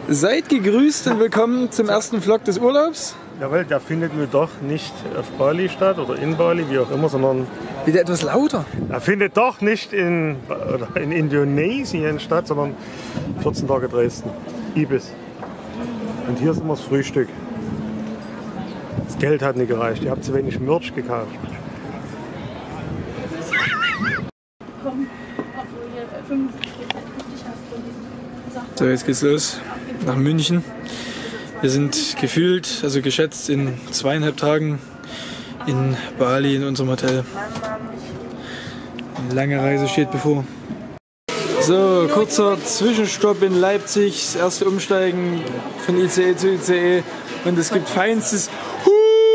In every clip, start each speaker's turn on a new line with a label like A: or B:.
A: Seid gegrüßt und willkommen zum ersten Vlog des Urlaubs.
B: Jawohl, der findet nur doch nicht auf Bali statt oder in Bali, wie auch immer, sondern...
A: Wieder etwas lauter.
B: Er findet doch nicht in Indonesien statt, sondern 14 Tage Dresden, Ibis. Und hier ist immer das Frühstück. Das Geld hat nicht gereicht, ihr habt zu wenig Merch gekauft.
A: So, jetzt geht's los nach München. Wir sind gefühlt, also geschätzt in 2,5 Tagen in Bali in unserem Hotel. Eine lange Reise steht bevor. So, kurzer Zwischenstopp in Leipzig, das erste Umsteigen von ICE zu ICE und es gibt feinstes Huhn!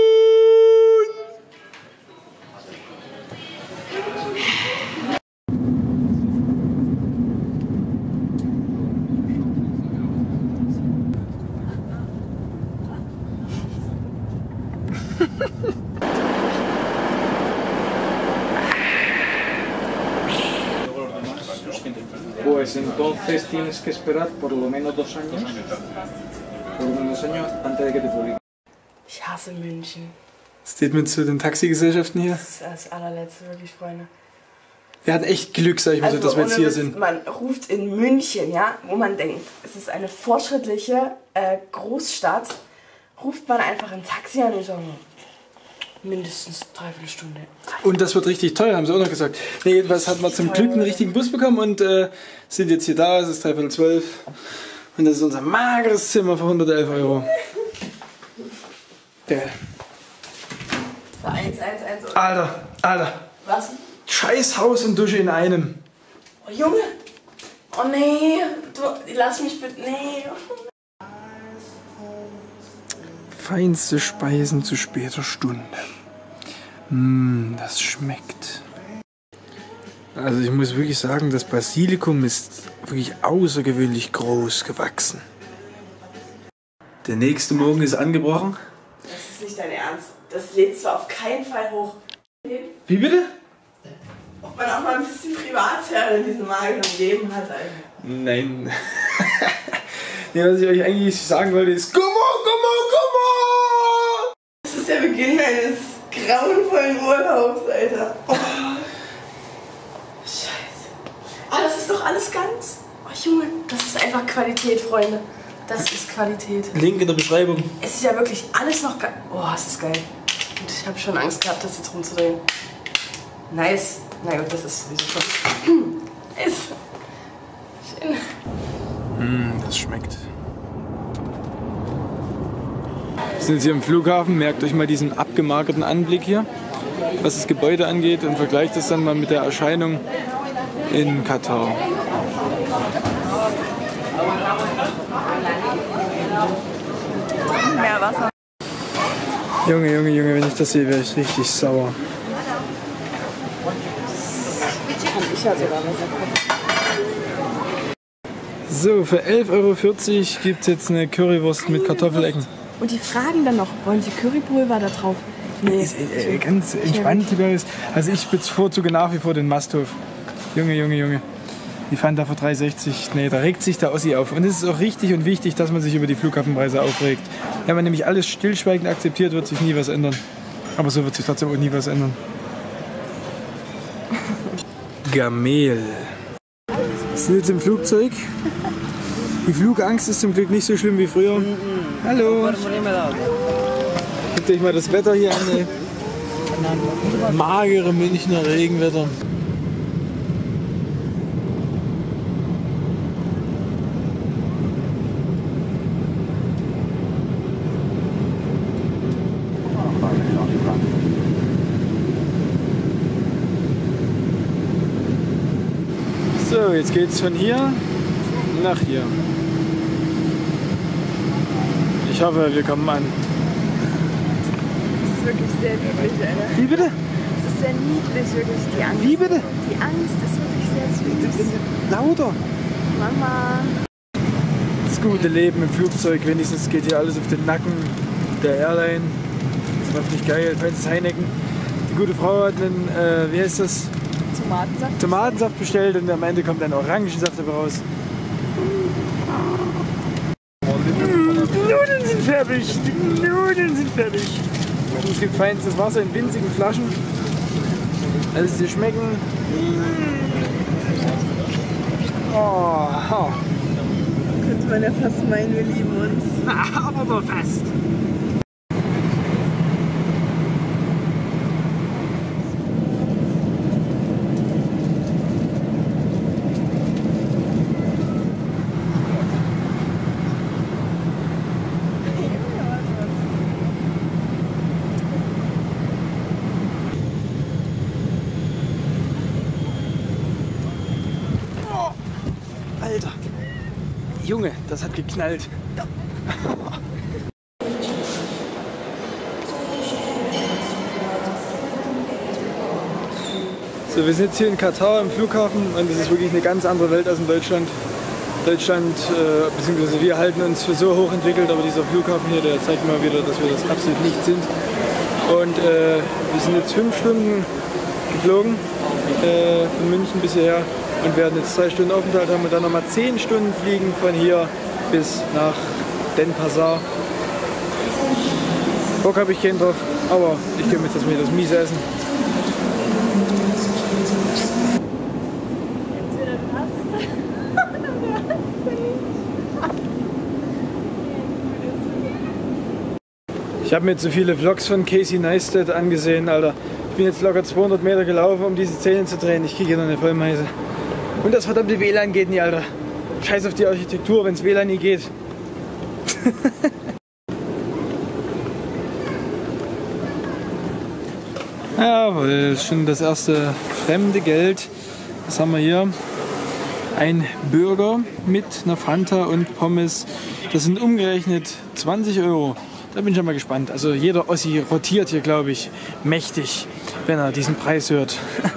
C: Pues entonces tienes que esperar por lo menos 2 años. Por lo menos 2 años antes de que te publiquen.
D: Ich hasse München.
A: Statement zu den Taxigesellschaften hier.
D: Das ist das allerletzte, wirklich, Freunde.
A: Wir hatten echt Glück, sag ich mal, so, dass wir jetzt hier sind.
D: Man ruft in München, ja, wo man denkt, es ist eine fortschrittliche Großstadt, ruft man einfach ein Taxi an und sagt, mindestens 3/4 Stunde.
A: Und das wird richtig teuer, haben sie auch noch gesagt. Nee, jedenfalls hatten wir zum Glück einen richtigen Bus bekommen und sind jetzt hier da, es ist 11:45 und das ist unser mageres Zimmer für 111 €. Geil.
D: 111.
A: Alter.
D: Was?
A: Scheiß Haus und Dusche in einem.
D: Oh Junge! Oh nee! Lass mich bitte. Nee!
A: Feinste Speisen zu später Stunde. Das schmeckt. Also ich muss wirklich sagen, das Basilikum ist wirklich außergewöhnlich groß gewachsen. Der nächste Morgen ist angebrochen.
D: Das ist nicht dein Ernst. Das lädt zwar auf keinen Fall hoch.
A: Wie bitte?
D: Ob man auch mal ein bisschen Privatsphäre in diesem mageren Leben hat, Alter.
A: Nein. Nee, was ich euch eigentlich sagen wollte ist Gummo!
D: Das ist der Beginn eines grauenvollen Urlaubs, Alter. Oh. Scheiße. Ah, das ist doch alles ganz. Oh Junge, das ist einfach Qualität, Freunde. Das ist Qualität.
A: Link in der Beschreibung.
D: Es ist ja wirklich alles noch geil. Oh, es ist geil. Und ich habe schon Angst gehabt, das jetzt rumzudrehen. Nice. Na gut, das ist sowieso schon. Nice. Schön.
A: Das schmeckt. Wir sind jetzt hier im Flughafen. Merkt euch mal diesen abgemagerten Anblick hier, was das Gebäude angeht, und vergleicht das dann mal mit der Erscheinung in Katar.
D: Mehr Wasser.
A: Junge, wenn ich das sehe, wäre ich richtig sauer.
D: Ich hatte sogar was.
A: So, für 11,40 € gibt es jetzt eine Currywurst mit Kartoffelecken.
E: Und die fragen dann noch, wollen Sie Currypulver da drauf? Nee.
A: Ganz entspannt, lieber ist. Also ich bevorzuge nach wie vor den Masthof. Junge. Die fahren da für 3,60. Nee, da regt sich der Ossi auf. Und es ist auch richtig und wichtig, dass man sich über die Flughafenpreise aufregt. Wenn man nämlich alles stillschweigend akzeptiert, wird sich nie was ändern. Aber so wird sich trotzdem auch nie was ändern. Gamel. Wir sind jetzt im Flugzeug. Die Flugangst ist zum Glück nicht so schlimm wie früher. Hallo. Guckt euch mal das Wetter hier an. Ey. Magere Münchner Regenwetter. So, jetzt geht's von hier nach hier. Ich hoffe, wir kommen an.
E: Das ist wirklich sehr niedlich, Alter.
A: Wie bitte?
E: Das ist sehr niedlich, wirklich, die Angst.
A: Wie bitte?
E: Die Angst ist wirklich sehr süß.
A: Lauter.
E: Mama.
A: Das gute Leben im Flugzeug, wenigstens geht hier alles auf den Nacken der Airline. Das macht mich geil. Feines Heineken. Die gute Frau hat einen, wie heißt das? Tomatensaft bestellt und am Ende kommt ein Orangensaft dabei raus. fertig. Die Nudeln sind fertig. Und es gibt feinstes Wasser in winzigen Flaschen. Also sie schmecken. Oh.
E: Könnte man ja fast meinen, wir lieben uns.
A: Aber doch fast. Alter, Junge, das hat geknallt. So, wir sind jetzt hier in Katar im Flughafen und das ist wirklich eine ganz andere Welt als in Deutschland. Beziehungsweise wir halten uns für so hochentwickelt, aber dieser Flughafen hier, der zeigt mal wieder, dass wir das absolut nicht sind. Und wir sind jetzt 5 Stunden geflogen, von München bis hierher. Und werden jetzt 2 Stunden Aufenthalt haben und dann nochmal 10 Stunden fliegen von hier bis nach Denpasar. Bock habe ich keinen drauf, aber ich gebe mir jetzt erstmal das miese Essen.
E: Entweder du hast.
A: Ich habe mir jetzt so viele Vlogs von Casey Neistat angesehen, Alter. Ich bin jetzt locker 200 Meter gelaufen, um diese Zähne zu drehen. Ich kriege noch eine Vollmeise. Und das verdammte WLAN geht nie, Alter. Scheiß auf die Architektur, wenn es WLAN nie geht. Jawohl, schon das erste fremde Geld. Was haben wir hier? Ein Burger mit einer Fanta und Pommes. Das sind umgerechnet 20 €. Da bin ich schon mal gespannt. Also jeder Ossi rotiert hier, glaube ich, mächtig, wenn er diesen Preis hört.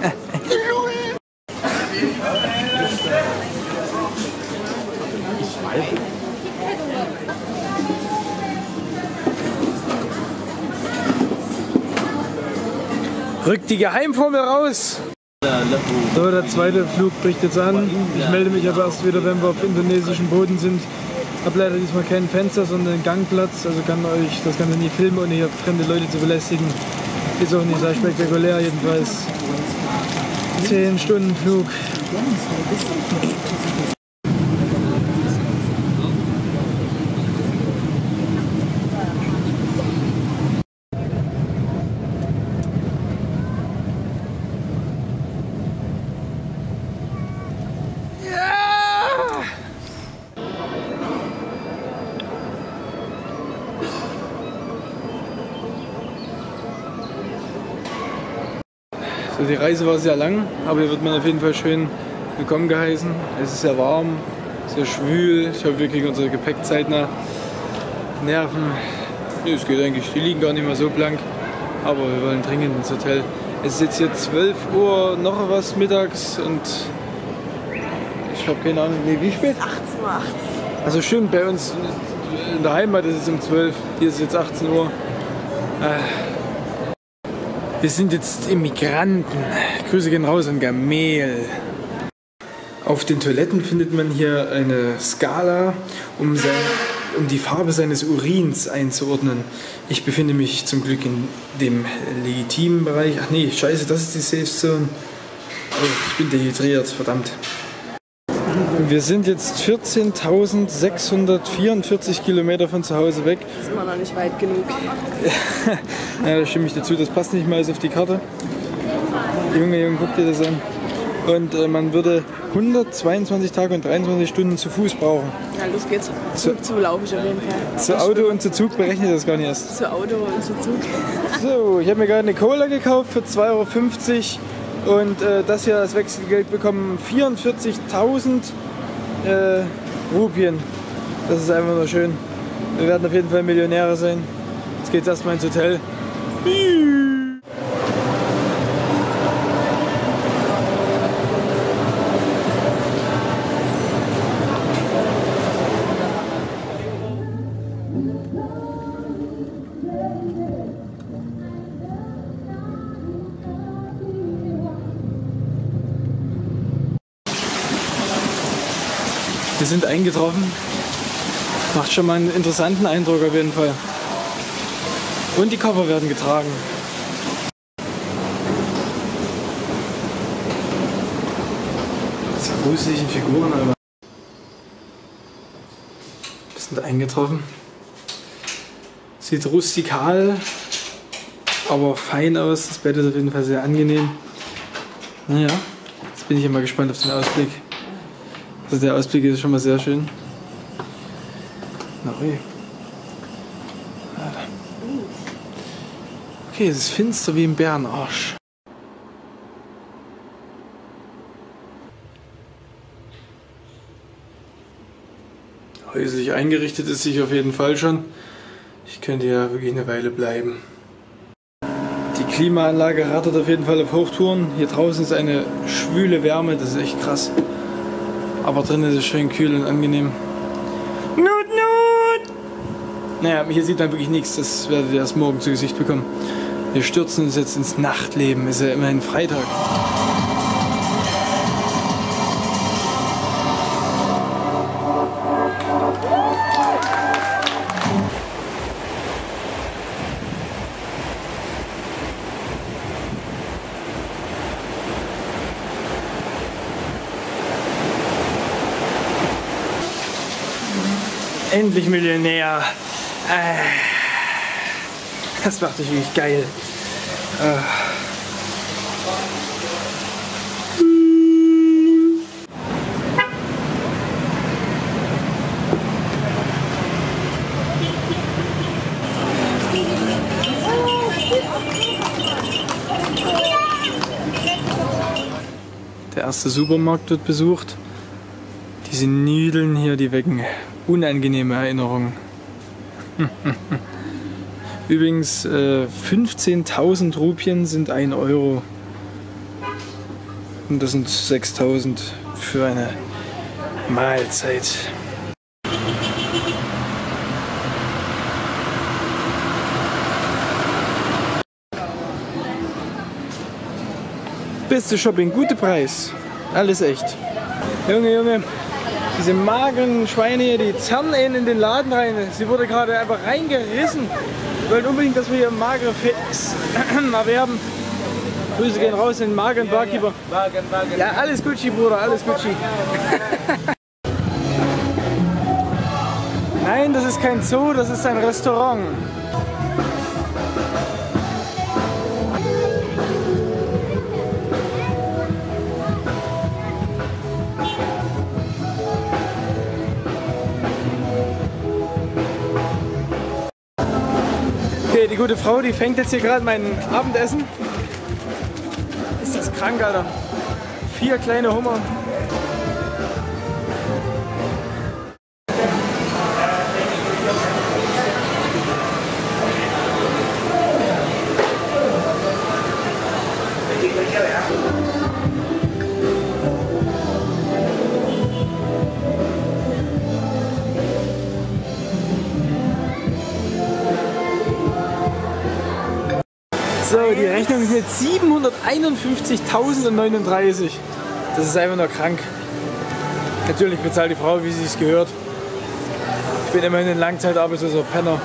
A: Rückt die Geheimformel raus! So, der zweite Flug bricht jetzt an. Ich melde mich aber erst wieder, wenn wir auf indonesischem Boden sind. Ich habe leider diesmal kein Fenster, sondern einen Gangplatz. Also kann euch das Ganze nie filmen, ohne hier fremde Leute zu belästigen. Ist auch nicht sehr spektakulär, jedenfalls. 10 Stunden Flug. So, die Reise war sehr lang, aber hier wird man auf jeden Fall schön willkommen geheißen. Es ist sehr warm, sehr schwül. Ich hoffe, wir kriegen unser Gepäck zeitnah. Nerven, nee, es geht eigentlich, die liegen gar nicht mehr so blank, aber wir wollen dringend ins Hotel. Es ist jetzt hier 12 Uhr noch was mittags und ich habe keine Ahnung, nee, wie spät?
E: 18:18 Uhr.
A: Also stimmt, bei uns in der Heimat ist es um 12, hier ist es jetzt 18 Uhr. Wir sind jetzt Immigranten. Grüße gehen raus an Gamel. Auf den Toiletten findet man hier eine Skala, um die Farbe seines Urins einzuordnen. Ich befinde mich zum Glück in dem legitimen Bereich. Ach nee, scheiße, das ist die Safe Zone. Oh, ich bin dehydriert, verdammt. Wir sind jetzt 14.644 Kilometer von zu Hause weg.
E: Das ist immer noch nicht weit genug.
A: Ja, da stimme ich dazu, das passt nicht mal auf die Karte. Junge, guck dir das an. Und man würde 122 Tage und 23 Stunden zu Fuß brauchen.
E: Ja, los geht's. Zu laufe ich auf jeden Fall.
A: Zu Auto und zu Zug berechne ich das gar nicht erst.
E: Zu Auto und zu Zug.
A: So, ich habe mir gerade eine Cola gekauft für 2,50 € und das hier als Wechselgeld bekommen 44.000 Rupien. Das ist einfach nur schön. Wir werden auf jeden Fall Millionäre sein. Jetzt geht's erstmal ins Hotel. Wir sind eingetroffen Macht schon mal einen interessanten Eindruck auf jeden Fall. Und die Koffer werden getragen. Diese gruseligen Figuren, aber. Wir sind eingetroffen. Sieht rustikal, aber fein aus. Das Bett ist auf jeden Fall sehr angenehm. Naja, jetzt bin ich immer gespannt auf den Ausblick. Also der Ausblick ist schon mal sehr schön. Na, ui. Okay, es ist finster wie im Bärenarsch. Häuslich eingerichtet ist sich auf jeden Fall schon. Ich könnte ja wirklich eine Weile bleiben. Die Klimaanlage rattert auf jeden Fall auf Hochtouren. Hier draußen ist eine schwüle Wärme, das ist echt krass. Aber drinnen ist es schön kühl und angenehm. Nut, nut! Naja, hier sieht man wirklich nichts, das werdet ihr erst morgen zu Gesicht bekommen. Wir stürzen uns jetzt ins Nachtleben, ist ja immerhin Freitag. Endlich Millionär. Das macht dich wirklich geil. Der erste Supermarkt wird besucht. Diese Nudeln hier, die wecken unangenehme Erinnerungen. Übrigens, 15.000 Rupien sind 1 Euro. Und das sind 6.000 für eine Mahlzeit. Beste Shopping, guter Preis. Alles echt. Junge. Diese mageren Schweine hier, die zerren in den Laden rein. Sie wurde gerade einfach reingerissen. Wir wollen unbedingt, dass wir hier magere Fix erwerben. Grüße gehen raus in den mageren Barkeeper. Ja, alles Gucci, Bruder, alles Gucci. Nein, das ist kein Zoo, das ist ein Restaurant. Okay, die gute Frau, die fängt jetzt hier gerade mein Abendessen. Ist das krank, Alter. 4 kleine Hummer. So, die Rechnung ist jetzt 751.039. Das ist einfach nur krank. Natürlich bezahlt die Frau, wie sie es gehört. Ich bin immerhin ein langzeitarbeitsloser Penner.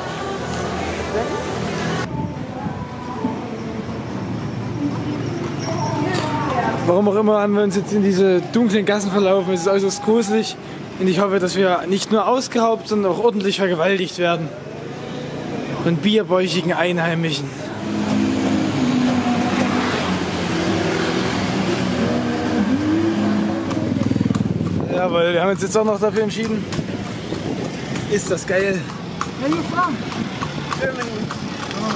A: Warum auch immer haben wir uns jetzt in diese dunklen Gassen verlaufen. Es ist äußerst gruselig. Und ich hoffe, dass wir nicht nur ausgeraubt, sondern auch ordentlich vergewaltigt werden. Von bierbäuchigen Einheimischen. Jawohl, wir haben uns jetzt auch noch dafür entschieden. Ist das geil.
F: Where are you from? Germany. Oh,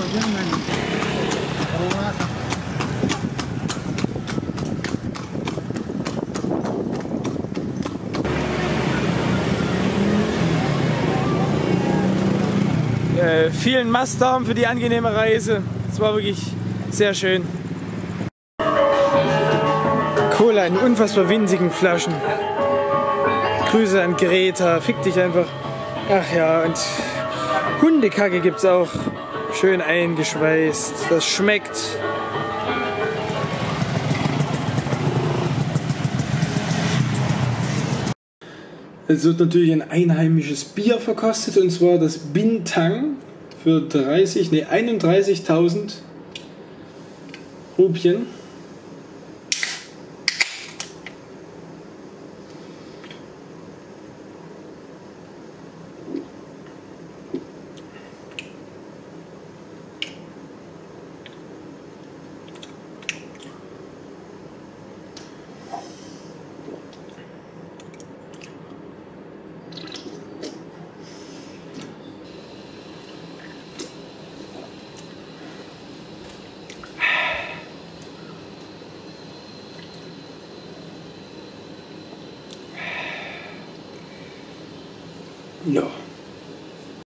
A: Germany. Vielen Mastdarm für die angenehme Reise. Es war wirklich sehr schön. Cola in unfassbar winzigen Flaschen. Grüße an Greta, fick dich einfach. Ach ja, und Hundekacke gibt's auch. Schön eingeschweißt. Das schmeckt. Es wird natürlich ein einheimisches Bier verkostet, und zwar das Bintang für 31.000 Rupien. Ja.